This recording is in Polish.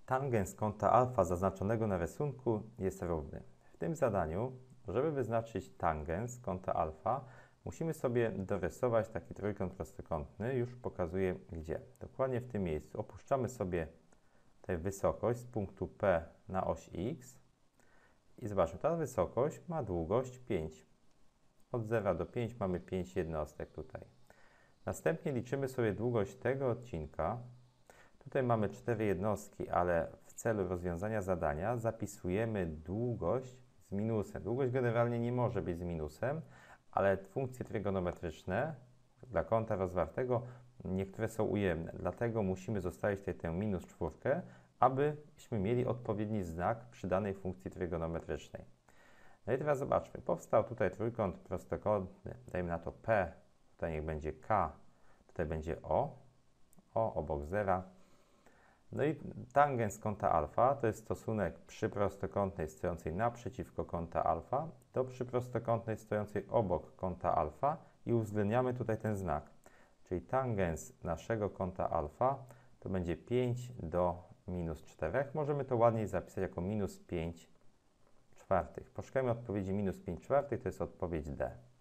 Tangens kąta alfa zaznaczonego na rysunku jest równy. W tym zadaniu, żeby wyznaczyć tangens kąta alfa, musimy sobie dorysować taki trójkąt prostokątny. Już pokazuję gdzie. Dokładnie w tym miejscu. Opuszczamy sobie tę wysokość z punktu P na oś X. I zobaczmy, ta wysokość ma długość 5. Od 0 do 5 mamy 5 jednostek tutaj. Następnie liczymy sobie długość tego odcinka. Tutaj mamy 4 jednostki, ale w celu rozwiązania zadania zapisujemy długość z minusem. Długość generalnie nie może być z minusem, ale funkcje trygonometryczne dla kąta rozwartego niektóre są ujemne. Dlatego musimy zostawić tutaj tę minus czwórkę, abyśmy mieli odpowiedni znak przy danej funkcji trygonometrycznej. No i teraz zobaczmy. Powstał tutaj trójkąt prostokątny. Dajmy na to P, tutaj niech będzie K, tutaj będzie O obok zera. No i tangens kąta alfa to jest stosunek przyprostokątnej stojącej naprzeciwko kąta alfa do przyprostokątnej stojącej obok kąta alfa i uwzględniamy tutaj ten znak. Czyli tangens naszego kąta alfa to będzie 5 do minus 4. Możemy to ładniej zapisać jako minus 5 czwartych. Poszukajmy odpowiedzi minus 5 czwartych, to jest odpowiedź D.